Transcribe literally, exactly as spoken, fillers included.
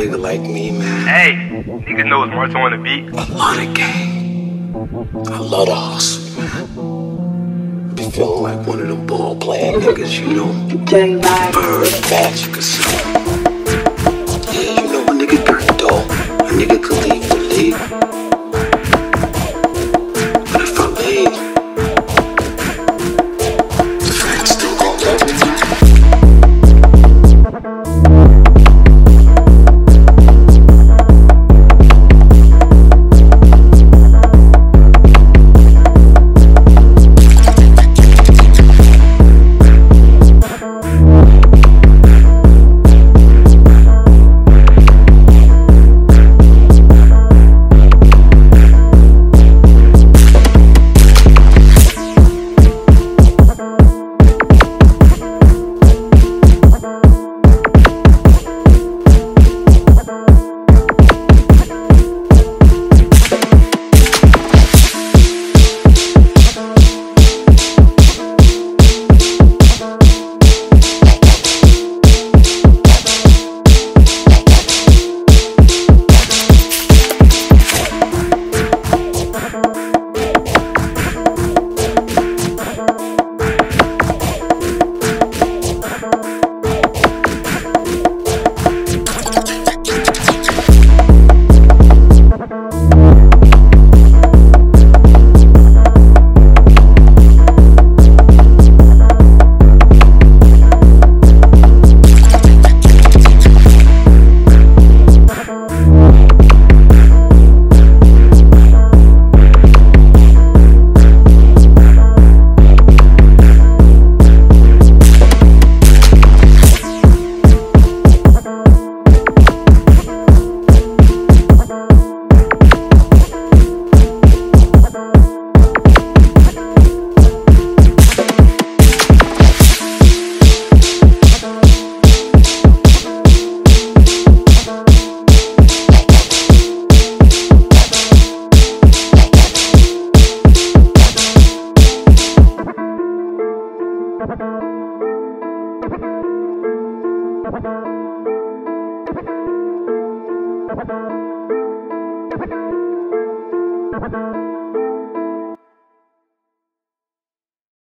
nigga like me, man. Hey, niggas know it's Martin on the beat. I love the game. I love the hustle, man. Be feeling like one of them ball playing niggas, you know. Bird, magic or something. Yeah, you know a nigga dirt though. A nigga could leave the league. But if I leave, the fans still gon' love me. Bye.